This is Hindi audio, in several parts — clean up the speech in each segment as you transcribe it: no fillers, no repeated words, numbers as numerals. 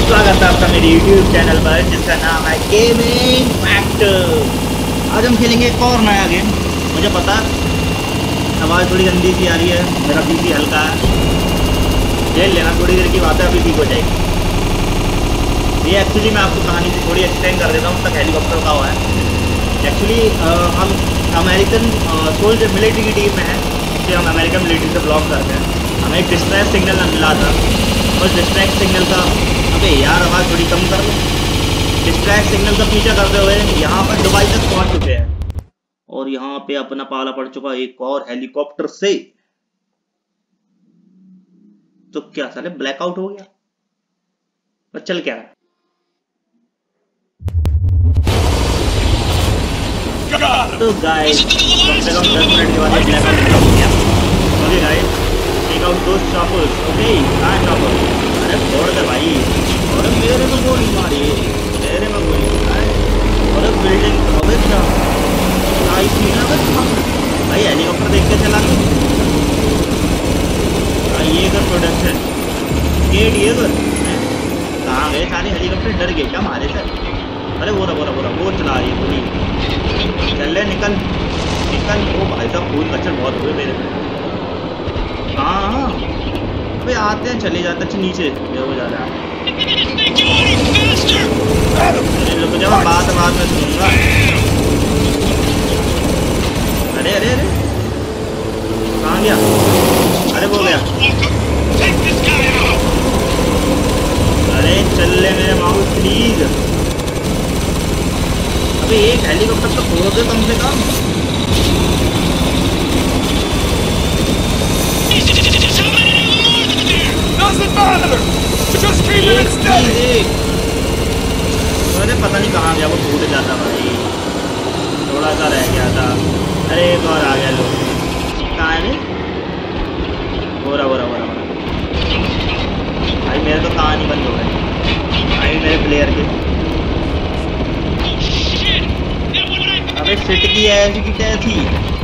स्वागत है आपका मेरे YouTube चैनल पर जिसका नाम है गेमिंग फैक्टर। आज हम खेलेंगे एक और नया गेम। मुझे पता आवाज़ थोड़ी गंदी सी आ रही है, मेरा पीसी हल्का है, झेल लेना, थोड़ी देर की बात है, अभी ठीक हो जाएगी। ये एक्चुअली मैं आपको कहानी से थोड़ी एक्सप्लेन कर देता हूँ। तक हेलीकॉप्टर का हुआ है। एक्चुअली हम अमेरिकन सोल्जर मिलिट्री की टीम में है, इसलिए हम अमेरिकन मिलिट्री से ब्लॉक करते हैं। हमें एक डिस्ट्रैक्ट सिग्नल मिला था, उस डिस्ट्रैक्ट सिग्नल का, अबे यार आवाज़ थोड़ी कम कर लो। डिस्ट्रैक्ट सिग्नल का पीछा करते हुए यहाँ पर दुबई तक पहुँच चुके हैं और यहाँ पे अपना पाला पड़ चुका एक और हेलीकॉप्टर से। तो क्या साले ब्लैकआउट हो गया? पर चल क्या है? तो गाइस कम से कम 10 मिनट के बाद ब्लैकआउट हो गया। Okay guys, take out those choppers. Okay कहाँ चॉपर? अरे छोड़ दे भाई, और मेरे में गोली मारी, मेरे में गोली मारी और बिल्डिंग अबे क्या नाइस सीन है भाई। हेलीकॉप्टर देख के चला ये कर प्रोडक्शन गेट ये कर। कहाँ गए सारे हेलीकॉप्टर? डर गए क्या हमारे से? अरे वो चला रही है गोली। चल ले निकल निकल। ओ भाई साहब खून कचर बहुत हुए मेरे में। हाँ अबे आते हैं चले जाते हैं नीचे ये हो जा रहा है। रुक जा, बात में सुनूंगा। अरे अरे अरे कहाँ गया? अरे वो गया। अरे चल ले मेरे माउस प्लीज। अबे एक हेलीकॉप्टर तो छोड़ दे कम से कम। अरे पता नहीं कहाँ गया वो, टूट जाता भाई, थोड़ा सा रह गया था। अरे एक और आ गया। लोग कहाँ है? हो रहा भाई मेरे तो कहानी बंद हो गई भाई मेरे प्लेयर के। अबे फिट की ऐसी की तैसी।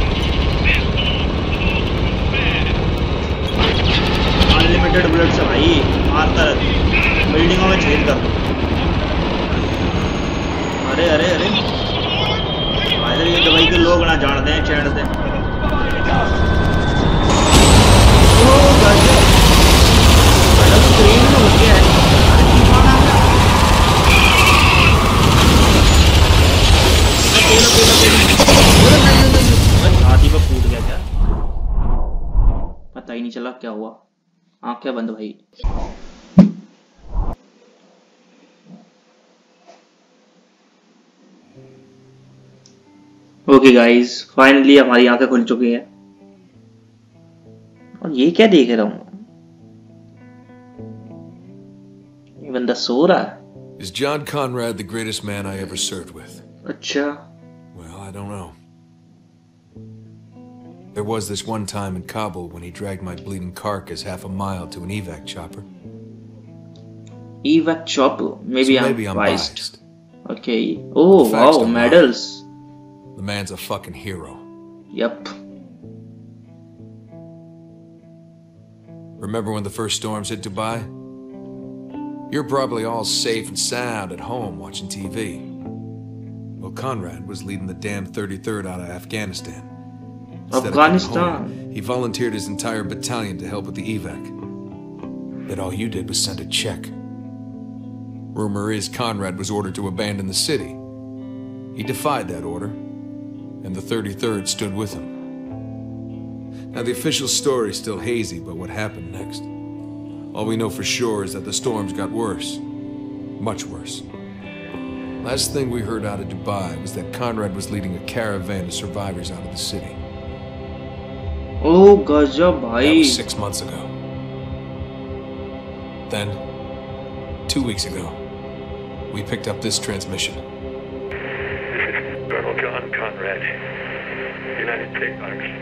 अनलिमिटेड बुलेट से भाई मारता रहता, बिल्डिंगों में छेद कर। अरे अरे अरे भाई ये दुबई के लोग ना जानते हैं छेड़ते। स्क्रीन में हो गया है। छाती पर फूट गया क्या? पता ही नहीं चला क्या हुआ। आंखें बंद भाई। ओके गाइस, फाइनली हमारी आंखें खुल चुकी हैं। और ये क्या देख रहा हूँ? ये बंदा सो रहा है। Is John Conrad the greatest man I ever served with? अच्छा। Well, I don't know. There was this one time in Kabul when he dragged my bleeding carcass half a mile to an evac chopper. Evac chopper? Maybe so I'm biased. Okay. Oh wow, medals. The man's a fucking hero. Yep. Remember when the first storms hit Dubai? You're probably all safe and sound at home watching TV. Well, Conrad was leading the damn 33rd out of Afghanistan. Afghanistan? He volunteered his entire battalion to help with the evac. Yet all you did was send a check. Rumor is Conrad was ordered to abandon the city. He defied that order, and the 33rd stood with him. Now the official story is still hazy about what happened next. All we know for sure is that the storms got worse. Much worse. Last thing we heard out of Dubai was that Conrad was leading a caravan of survivors out of the city. Oh, gajab bhai. That was 6 months ago. Then, 2 weeks ago, we picked up this transmission. Colonel John Conrad, United States Army.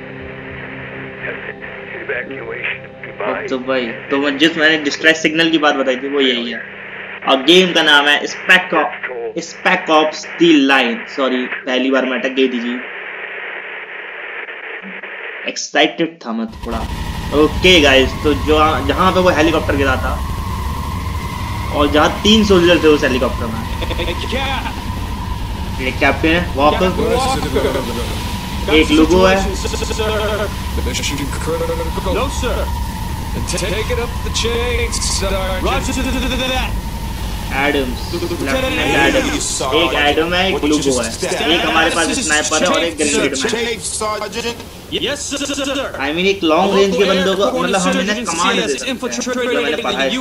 Evacuation of Dubai. तो भाई तो जिस मैंने डिस्ट्रैक्ट सिग्नल की बात बताई थी वो यही है। और गेम का नाम है Spec Ops the Line. Sorry पहली बार मैं अटक गई थी जी, एक्साइटेड था मैं थोड़ा। ओके गाइस, तो जो जहाँ पे वो हेलीकॉप्टर गिरा था और जहाँ 3 सोल्जर थे उस हेलीकॉप्टर में। एक कैप्टन है वॉकर, एक लोगो है, एडम्स, एक एडम है, एक लोगो है, एक हमारे पास स्नाइपर है और एक ग्रेनेड मैन। आई मीन एक लॉन्ग रेंज के बंदों को मतलब हम इन्हें कमांड दे सकते हैं, जो मैंने पढ़ा है।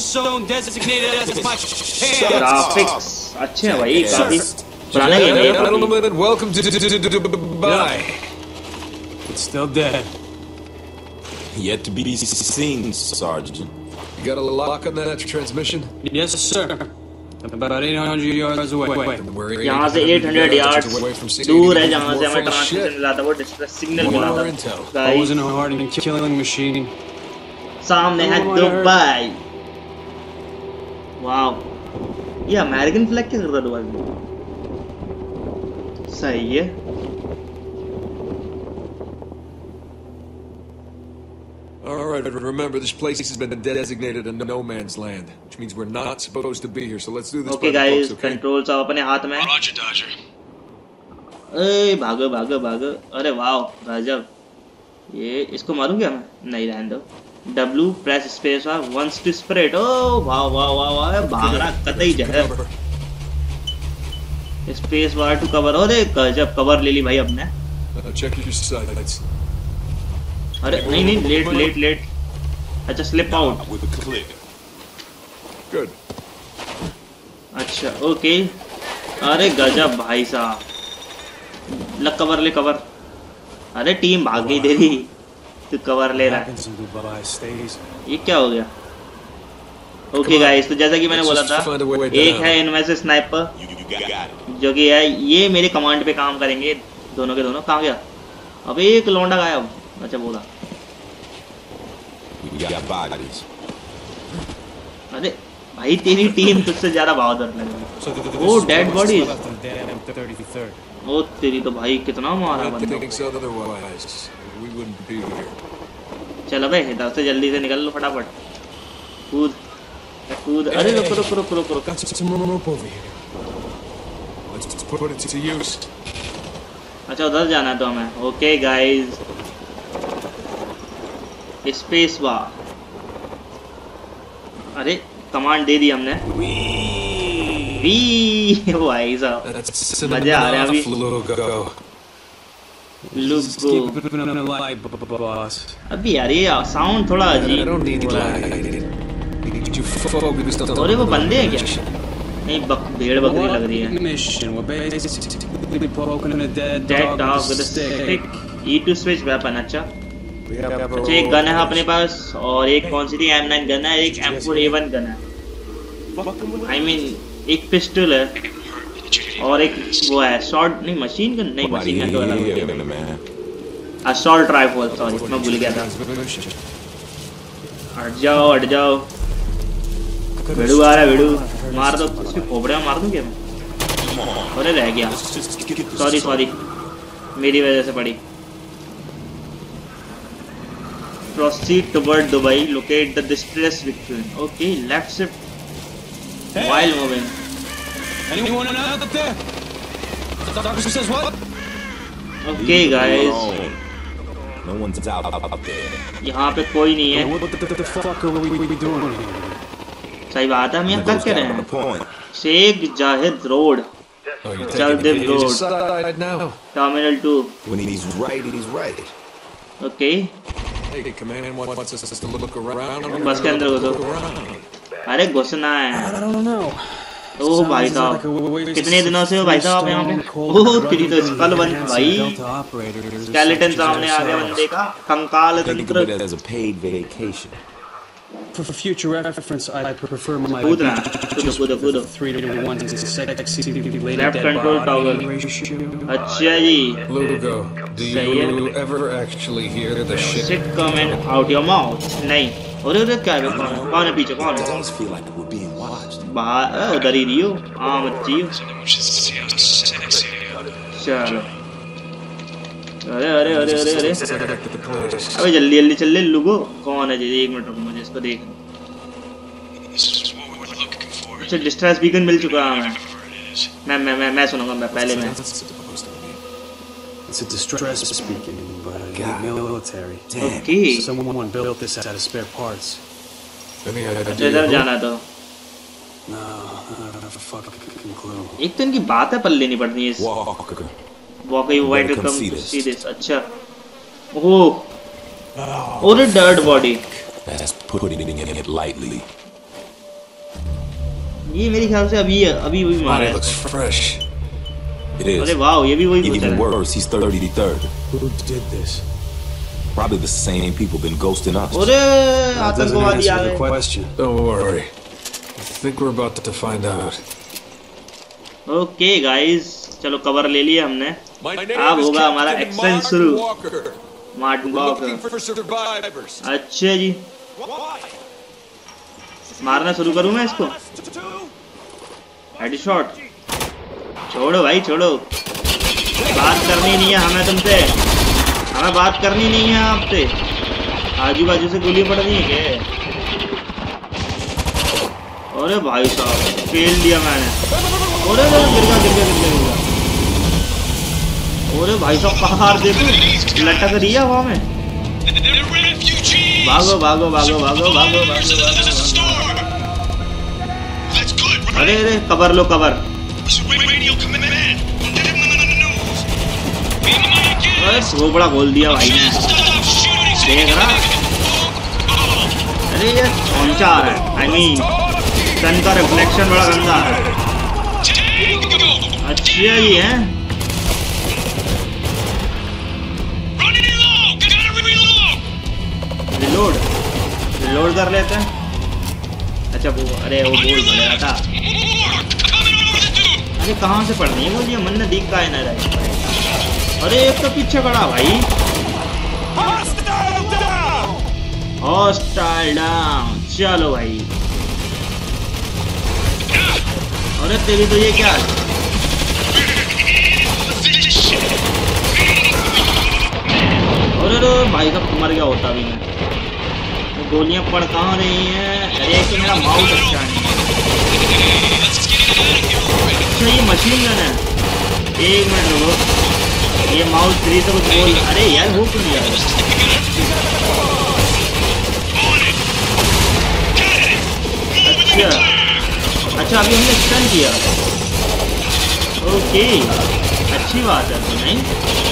ग्राफिक्स अच्छे हैं भाई, काफी पुराना गेम है। Welcome to Dubai. It's still dead. Yet to be seen, Sergeant. You got a lock on that transmission? Yes, sir. About 800 yards away. यहाँ से 800 yards दूर है जहाँ से हमें ट्रांसमिशन मिला था, वो डिस्ट्रेस सिग्नल मिला था। Always in a hard killing machine. सामने है दुबई। वाव, ये अमेरिकन फ्लैग क्या कर रहा है दुबई में? सही है। All right, remember this place has been designated a no man's land, which means we're not supposed to be here. So let's do this. Okay, guys, controls आप अपने हाथ में। Roger, Dodger. ए भागो भागो भागो, अरे वाव गजब। ये इसको मारूं क्या मैं? नहीं, रहने दो। W press space bar once to spread. Oh wow wow wow wow, भाग रहा कतई जगह। Space bar to cover. अरे गजब, कवर ले ली भाई अपने। Check your sights. अरे नहीं नहीं, लेट लेट लेट। अच्छा, स्लिप आउट। Good. अच्छा ओके। अरे गजब भाई साहब, लग कवर ले कवर। अरे टीम भाग गई तेरी, तू कवर ले रहा है। ये क्या हो गया? ओके गाइस, तो जैसा कि मैंने बोला था, एक है इनमें से स्नाइपर जो कि है ये मेरे कमांड पे काम करेंगे। दोनों के दोनों कहाँ गया? अबे एक लौंडा गायब। अच्छा बोला। अरे भाई तेरी टीम तुझसे ज्यादा बहादुर लग रही। वो डेड बॉडी। ओ तेरी तो भाई कितना मारा बंदा। चलो भाई इधर से जल्दी से निकल लो फटाफट। कूद कूद। अरे रुको रुको रुको रुको रुको। अच्छा उधर जाना है तो हमें। Okay guys, space bar. अरे कमांड दे दी हमने। वी भाई साहब मजा आ रहा है अभी। लुगो अभी यार ये साउंड थोड़ा अजीब। अरे वो बंदे हैं क्या? नहीं, भेड़ बकरी लग रही है। Dead dog with a stick. E2 switch weapon। अच्छा अच्छा, एक गन है अपने पास और एक कौन सी थी? M9 गन है, एक M4A1 गन है। I mean एक पिस्टल है और एक वो है शॉर्ट, नहीं मशीन गन, नहीं मशीन गन तो अलग है। असॉल्ट राइफल, सॉरी मैं भूल गया था। हट जाओ हट जाओ। भिड़ू आ रहा है, भिड़ू मार दो उसके खोपड़े में, मार दूं क्या मैं? अरे रह गया, सॉरी सॉरी मेरी वजह से पड़ी। Proceed toward Dubai. Locate the distress victim. Okay, left shift while moving. Anyone out there? Doctor says what? Okay, guys. No one's out there. यहाँ पे कोई नहीं है। What the fuck are we doing here? सही बात है, हम यहाँ कर क्या रहे हैं? शेख जाहिद रोड, चलदेव road, terminal 2। When he's right. Okay. Hey, command wants us to look around. बस के अंदर घुसो। अरे घुसना है। ओह भाई साहब, कितने दिनों से हो भाई साहब आप यहाँ पे? ओह तेरी तो स्कल बन भाई, स्केलेटन सामने आ गया बंदे का, कंकाल तंत्र। For future reference, I prefer my कूदो 3-to-1 लेफ्ट कंट्रोल टॉगल। अच्छा जी, Lugo, do you ever actually hear the shit? Shit coming out your mouth। नहीं, अरे अरे क्या है? कौन है पीछे? कौन है? बाहर उधर ही रही हो। हाँ मत जियो। चलो अरे अरे अरे अरे अरे अबे जल्दी जल्दी चल ले लुगो। कौन है जी? 1 मिनट रुको, मुझे इसको देखना। अच्छा डिस्ट्रेस बीकन मिल चुका है हमें। मैं सुनूंगा मैं पहले मैं। It's a distress beacon by military. Okay. Someone built this out of spare parts. Any इधर idea? जाना तो No, I don't have a fucking clue. एक तो इनकी बात है पल्ले नहीं पड़ती इस Walker. वाकई वाइट Better come come see this. See this. अच्छा ओह और dead body. That's putting it lightly. ये मेरे ख्याल से अभी वही मारा Body है। looks fresh. It is. अरे वाह ये भी वही Even worse, he's 33rd. Who did this? Probably the same people been ghosting us. अरे That doesn't आतंकवादी आ answer the गए। question. Don't worry. I think we're about to find out. Okay guys चलो कवर ले लिया हमने। अब होगा हमारा एक्शन शुरू। Martin Walker. अच्छा जी मारना शुरू करूं मैं इसको। हेडशॉट। छोड़ो भाई छोड़ो, बात करनी नहीं है हमें तुमसे, हमें बात करनी नहीं है आपसे। आजू बाजू से गोलियां पड़ रही है क्या? अरे भाई साहब फेल दिया मैंने। अरे गिर गया। अरे भाई साहब पहाड़ देखो लटक रही है हवा में। भागो भागो भागो भागो भागो भागो। अरे अरे कवर लो कवर। अरे झोपड़ा खोल दिया भाई ने, देख रहा। अरे ये पहुंचा आ रहा है, आई मीन सन का रिफ्लेक्शन बड़ा गंदा है। अच्छा जी है रिलोड कर लेते हैं। अच्छा वो अरे वो बोल रहा था। अरे कहाँ से पढ़नी है बोलिए, मन ने दिख का है ना रही। अरे एक तो पीछे खड़ा भाई। Hostile down. चलो भाई। अरे तेरी तो ये क्या है? अरे भाई साहब मर गया होता भी मैं। गोलियां पड़ कहाँ रही हैं? अरे एक तो मेरा माउस अच्छा है। अच्छा ये मशीन गन है। एक मिनट रुको, ये माउस 3 से कुछ बोल। अरे यार वो क्यों नहीं आ रहा? अच्छा अभी हमने स्टन किया। ओके अच्छी बात है तो नहीं।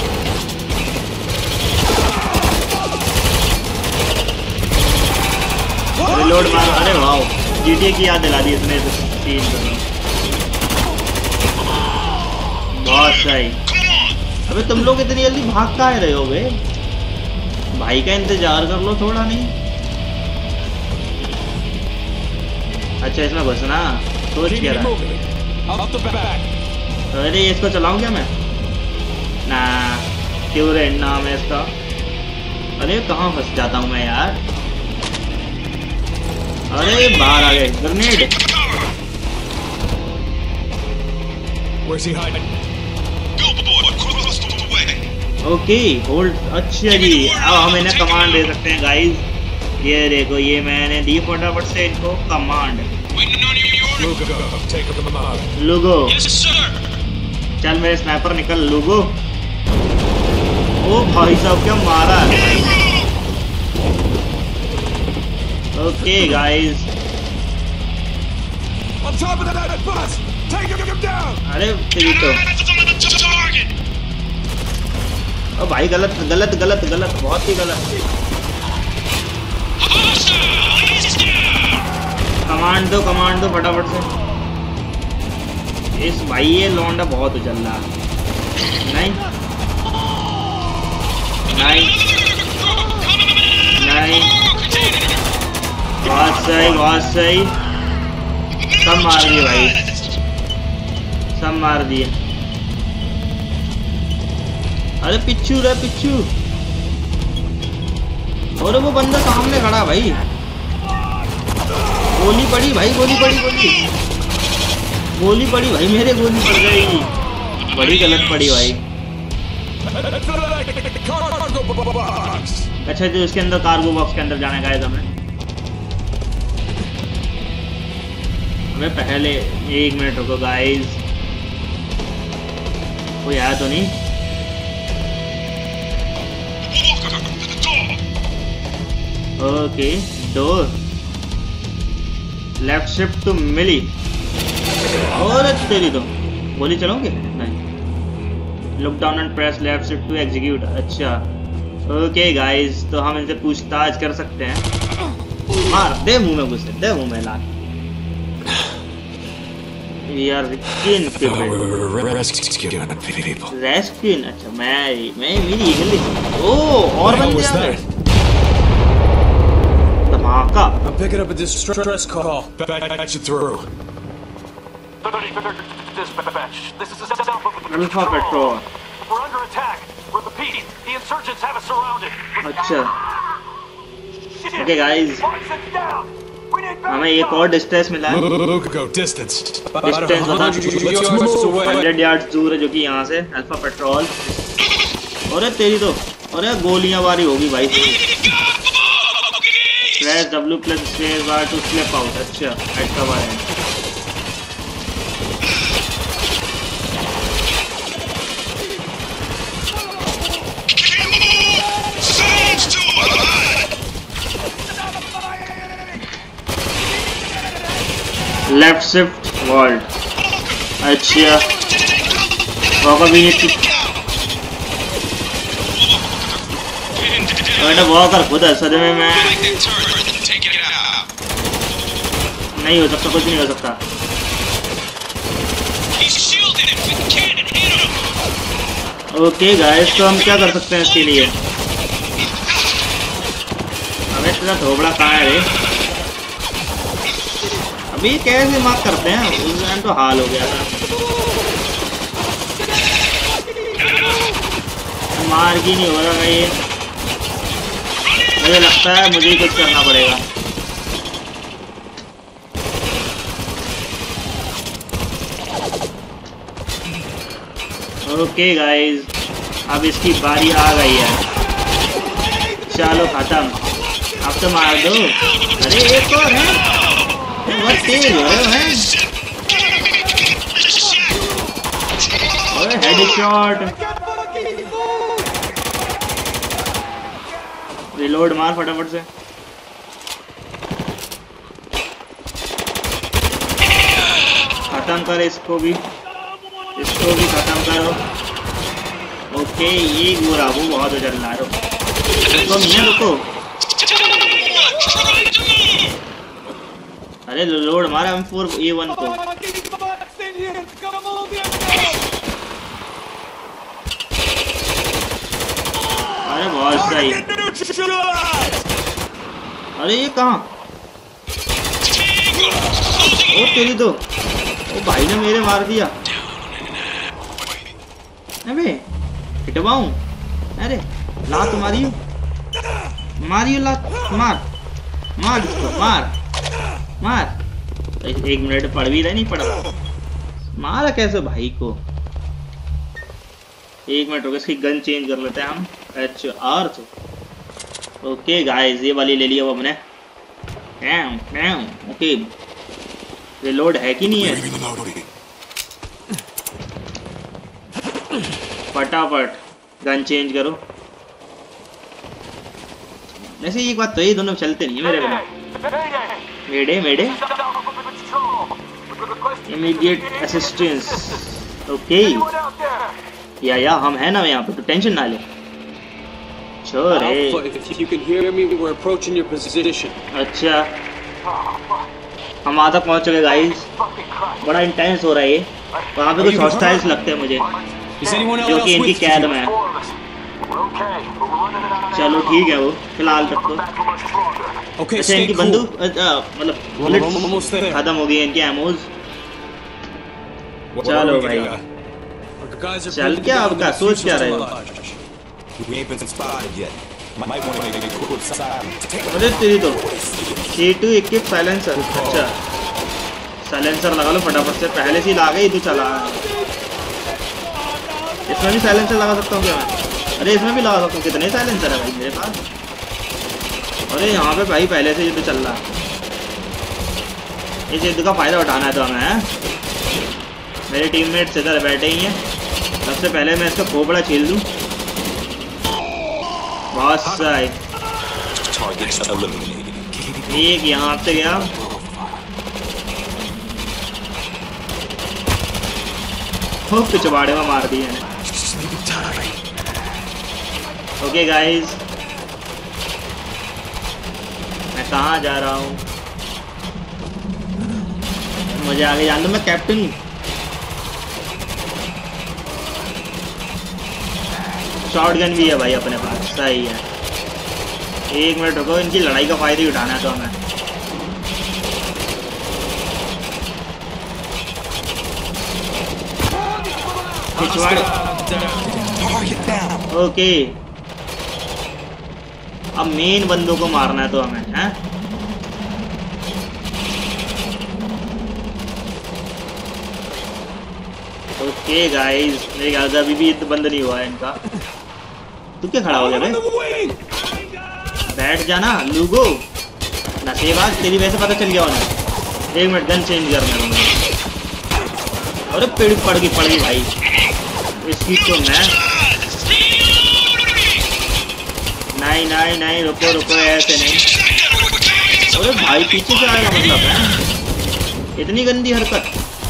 रिलोड मारो। अरे वाह GTA की याद दिला दी इसने सीन को। बहुत सही। अबे तुम लोग इतनी जल्दी भाग कहाँ रहे हो बे? भाई का इंतजार कर लो थोड़ा। नहीं अच्छा इसमें घुसना सोच क्या रहा। अरे इसको चलाऊं क्या मैं? ना क्यों रे नाम है इसका। अरे कहाँ फंस जाता हूँ मैं यार। अरे बाहर आ गए। ग्रेनेड। Okay hold. अच्छा जी अब हम इन्हें कमांड दे सकते हैं गाइस। ये देखो ये मैंने दी फटाफट से इनको कमांड। लुगो चल मेरे स्नाइपर निकल। लुगो ओ भाई साहब क्या मारा है भाई। ओके गाइस अरे तेरी तो ओ भाई गलत गलत गलत गलत बहुत ही गलत। कमांड दो फटाफट से। इस भाई ये लौंडा बहुत उछल रहा है। नहीं नहीं नहीं बहुत सही बहुत सही। सब मार दिए भाई, सब मार दिए। अरे पिच्चू रे पिच्चू। और वो बंदा सामने खड़ा भाई। गोली पड़ी भाई, गोली पड़ी गोली पड़ी भाई मेरे। गोली पड़ गई, बड़ी गलत पड़ी भाई। अच्छा जो इसके अंदर कार्गो बॉक्स के अंदर जाने का है हमें। हमें पहले 1 मिनट रुको गाइस, कोई आया तो नहीं? Okay, door left shift to melee. और तेरी तो गोली चलाओगे? नहीं। Look down and press left shift to execute. अच्छा ओके गाइस, तो हम इनसे पूछताछ कर सकते हैं। मार दे मुंह में घुसे, दे मुंह में लात। यार किन के रेस्क्यून। अच्छा मैं मेरी जल्दी। ओह और बन गया धमाका। I'm picking up a distress call. Patch it through. Dispatch. This is a Alpha Patrol. We're under attack. Repeat. The insurgents have us surrounded. अच्छा ओके गाइस, हमें एक और डिस्टेंस मिला है। Distance. डिस्टेंस बता 100 यार्ड्स दूर है, जो कि यहाँ से अल्फा पेट्रोल। अरे तेरी तो, अरे गोलियां बारी होगी भाई। Press W plus space bar to slip out. अच्छा हेड कवर है। Left shift vault. अच्छा वॉकर भी वॉकर खुद है सदमे में नहीं हो सकता, कुछ नहीं हो सकता। ओके गाइस, तो हम क्या कर सकते हैं इसके लिए? हमें तेरा ढोबड़ा कहाँ है रे? अभी कैसे मार्क करते हैं? उस टाइम तो हाल हो गया था। मार की नहीं हो रहा ये, मुझे लगता है मुझे ही कुछ करना पड़ेगा। ओके गाइस, अब इसकी बारी आ गई है। चलो खत्म, अब तो मार दो। अरे एक और है, बहुत तेज हो रहे हैं। ओए हेडशॉट। रिलोड मार फटाफट से। खत्म कर इसको भी खत्म करो। ओके ये गोरा वो बहुत हो चल रहा है। रुको मियां रुको। अरे लोड मारा M4A1 को। अरे बहुत सही। अरे ये कहाँ? ओ तेरी तो, ओ भाई ने मेरे मार दिया। अबे पिटवाऊं? अरे लात मारियो लात, मार इसको, मार। 1 मिनट पढ़ भी रहे, नहीं पढ़ा। मारा कैसे भाई को? 1 मिनट हो गया, इसकी गन चेंज कर लेते हैं हम। HR तो ओके गाइस, ये वाली ले लिया वो हमने। ओके रिलोड है कि नहीं है? फटाफट गन चेंज करो। वैसे एक बात तो ये दोनों चलते नहीं है मेरे बिना। मेडे इमीडिएट असिस्टेंस। ओके या हम है ना यहाँ पे, तो टेंशन ना ले। छोरे अच्छा हम वहाँ तक पहुँच चुके गाइस। बड़ा इंटेंस हो रहा है ये। वहाँ पे कुछ हॉस्टाइल्स लगते हैं मुझे, जो कि इनकी कैद में है। चलो ठीक है, वो फिलहाल तक तो। अच्छा इनकी बंदूक मतलब बुलेट्स खत्म हो गई, इनकी एमोज। चलो भाई चल, क्या आपका सोच क्या रहे हो? अरे तेरी तो C2 इक्विप साइलेंसर। अच्छा साइलेंसर लगा लो फटाफट से, पहले से ही ला गई तो चला। इसमें भी साइलेंसर लगा सकता हूँ क्या मैं? अरे इसमें भी लगा सकता हूँ। कितने साइलेंसर है भाई मेरे पास? अरे यहाँ पे भाई पहले से ही तो चल रहा। इस युद्ध का फायदा उठाना है तो हमें, है? मेरे टीममेट्स इधर बैठे ही हैं। सबसे पहले मैं इसका खोपड़ा छील दूं। बहुत सही। एक यहाँ से गया। पिछवाड़े में मार दिए। ओके गाइस, मैं कहाँ जा रहा हूँ? मुझे आगे जान दो, मैं कैप्टन हूँ। शॉटगन भी है भाई अपने पास, सही है। एक मिनट रुको, इनकी लड़ाई का फायदा ही उठाना है तो हमें। ओके, अब मेन बंदों को मारना है तो हमें, हैं? ओके गाइस, मेरे ख्याल से अभी भी तो बंद नहीं हुआ है इनका। तू क्या खड़ा हो गया भाई? बैठ जाना लूगो, नशेबाज, तेरी वजह से पता चल गया उन्हें। एक मिनट, गन चेंज करना। अरे पेड़ पड़ गई भाई इसकी तो मैं। नहीं रुको ऐसे नहीं। अरे भाई पीछे से आएगा मतलब है, इतनी गंदी हरकत।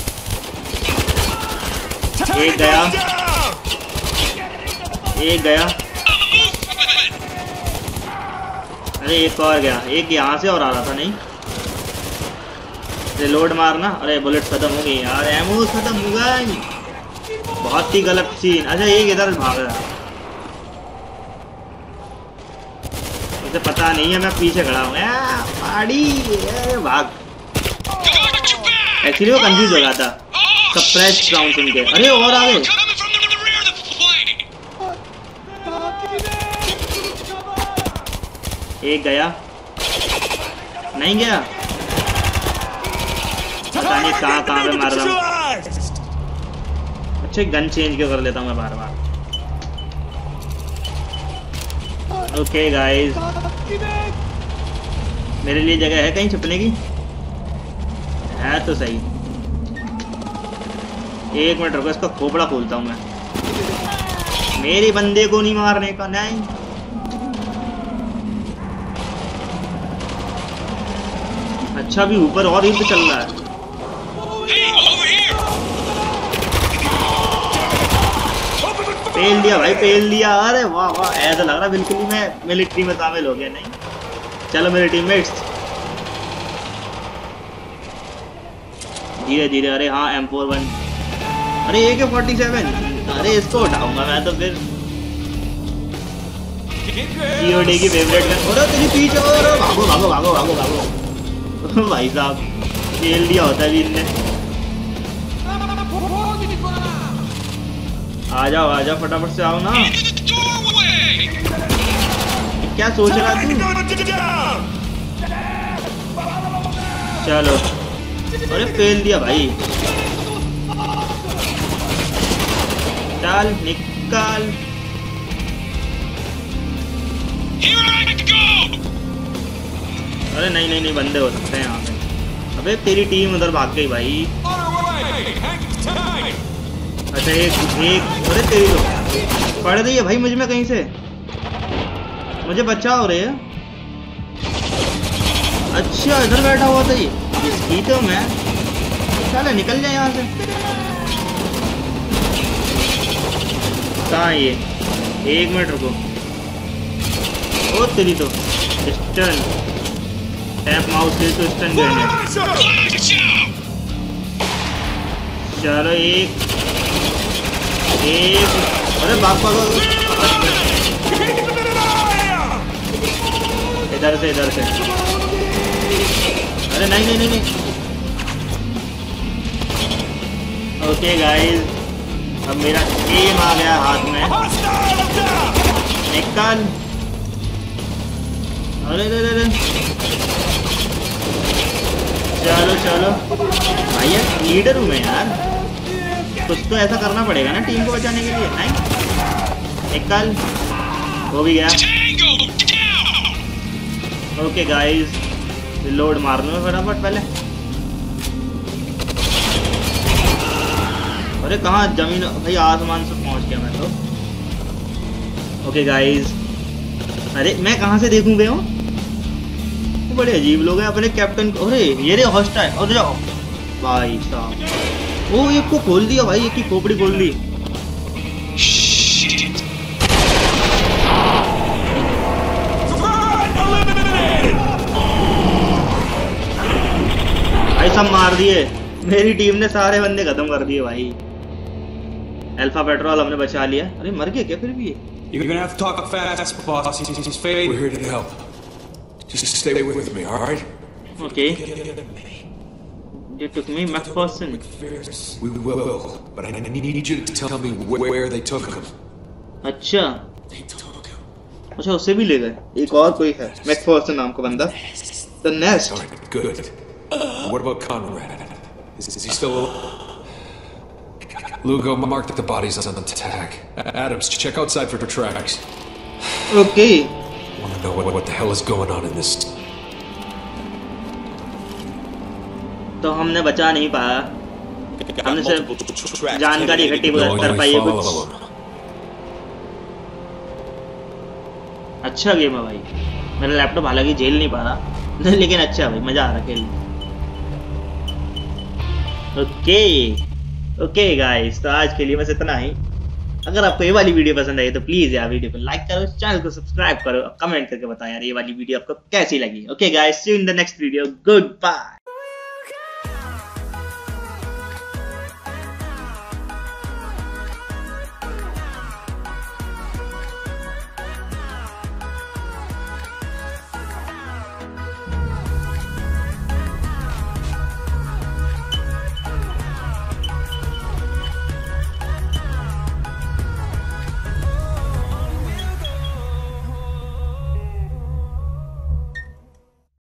एक गया। अरे एक और गया, एक यहाँ से और आ रहा था। नहीं, रिलोड मारना। अरे बुलेट खत्म हो गई यार, एमो खत्म हो गई। बहुत ही गलत सीन। अच्छा, एक इधर भाग रहा है, मुझे पता नहीं है, मैं पीछे खड़ा हूँ। भाग। एक्चुअली वो कंफ्यूज हो रहा था सप्रेस साउंड सुन के। अरे और आगे एक गया। नहीं गया, पता नहीं कहाँ पे मार रहा हूँ। अच्छा, गन चेंज क्यों कर लेता हूँ मैं बार बार। ओके गाइस, मेरे लिए जगह है कहीं छुपने की? है तो सही। एक मिनट रुको, इसका खोपड़ा खोलता हूँ मैं। मेरे बंदे को नहीं मारने का। नहीं, अच्छा भी ऊपर और युद्ध चल रहा है। पेल दिया भाई, पेल दिया। अरे वाह वाह, ऐसा लग रहा बिल्कुल ही मैं मिलिट्री में शामिल हो गया। नहीं, चलो मेरे टीममेट्स धीरे धीरे। अरे हाँ, M41। अरे AK-47। अरे इसको उठाऊंगा मैं तो फिर। COD की फेवरेट गन। अरे तेरी पीछे, भागो भाई साहब, खेल दिया होता है इनने। आ जाओ फटाफट से आओ ना। क्या सोच रहा तू? चलो। अरे फेल दिया भाई। चल निकाल। अरे नहीं, बंदे हो सकते हैं यहाँ पे। अबे तेरी टीम उधर भाग गई भाई। अच्छा एक। अरे तेरी तो पड़ रही है भाई मुझ में कहीं से। मुझे बचाओ रे। अच्छा, इधर बैठा हुआ था ये। इसकी तो मैं। चल निकल जाए यहाँ से। कहाँ है ये? एक मिनट रुको। ओ तेरी तो स्टन। टैप माउस से तो स्टन ग्रेनेड। चलो एक। अरे बाप, इधर से। अरे नहीं। ओके गाइस, अब मेरा गेम आ गया हाथ में। निकाल। अरे चलो भाई, यार लीडर हूँ मैं यार, कुछ तो ऐसा करना पड़ेगा ना टीम को बचाने के लिए। नहीं, निकाल। हो भी गया। ओके गाइस, रिलोड मार लो फटाफट पहले। अरे कहाँ जमीन भाई, आसमान से पहुंच गया मैं तो। ओके गाइस, अरे मैं कहाँ से देखूं गए हूँ, बड़े अजीब लोग हैं अपने कैप्टन को। अरे ये रे हॉस्टाइल, और जाओ भाई साहब। ओ एक को खोल दिया भाई, एक की खोपड़ी खोल दी। भाई सब मार दिए, मेरी टीम ने सारे बंदे खत्म कर दिए भाई। अल्फा पेट्रोल हमने बचा लिया। अरे मर गए क्या फिर भी? You're gonna have to talk fast, boss. He's fading. We're here to help. Just stay with me, all right? Okay. They took me, McPherson. We will, but I need you to tell me where they took him. अच्छा अच्छा, उसे भी ले गए। एक और कोई है मैकफर्सन नाम का बंदा। The Nest. All right, good. What about Conrad? Is he still alive? Lugo, mark the bodies on the tag. Adams, check outside for tracks. Okay. I want to know what the hell is going on in this. तो हमने बचा नहीं पाया, हमने सिर्फ जानकारी इकट्ठी कर पाई है कुछ। अच्छा गेम है भाई, मेरा लैपटॉप हालांकि झेल नहीं पा रहा, लेकिन अच्छा भाई, मजा आ रहा खेलने। ओके गाइस, तो आज के लिए बस इतना ही। अगर आपको ये वाली वीडियो पसंद आई तो प्लीज यार वीडियो को लाइक करो, चैनल को सब्सक्राइब करो, कमेंट करके बताओ यार ये वाली वीडियो आपको कैसी लगी। Okay guys, see you in the next video, good bye.